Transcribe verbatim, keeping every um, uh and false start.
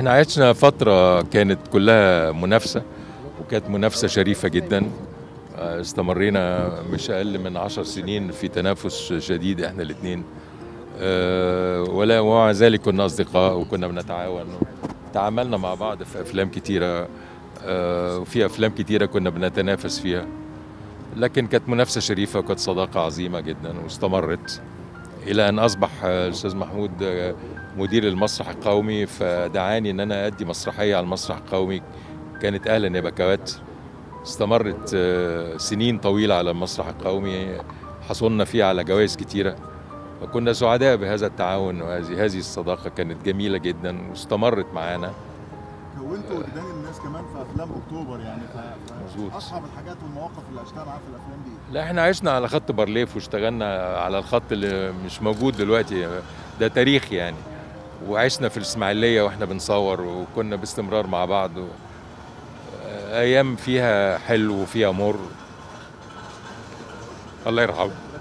احنا عشنا فترة كانت كلها منافسة، وكانت منافسة شريفة جدا. آه، استمرينا مش أقل من عشر سنين في تنافس شديد احنا الاتنين. آه، ولا ومع ذلك كنا أصدقاء وكنا بنتعاون. تعاملنا مع بعض في أفلام كتيرة، آه، وفي أفلام كتيرة كنا بنتنافس فيها، لكن كانت منافسة شريفة وكانت صداقة عظيمة جدا واستمرت إلى أن أصبح آه، الأستاذ محمود آه، مدير المسرح القومي، فدعاني ان انا ادي مسرحيه على المسرح القومي. كانت اهلا يا بكوات، استمرت آه، سنين طويله على المسرح القومي، حصلنا فيه على جوائز كتيره، وكنا سعداء بهذا التعاون، وهذه هذه الصداقه كانت جميله جدا واستمرت معانا. كونتوا وجدان الناس كمان في افلام اكتوبر، يعني مظبوط. اصعب الحاجات والمواقف اللي عشتها معاه في الافلام دي؟ لا، احنا عشنا على خط بارليف واشتغلنا على الخط اللي مش موجود دلوقتي، ده تاريخ يعني. وعشنا في الإسماعيلية واحنا بنصور، وكنا باستمرار مع بعض. أيام فيها حلو وفيها مر. الله يرحمه.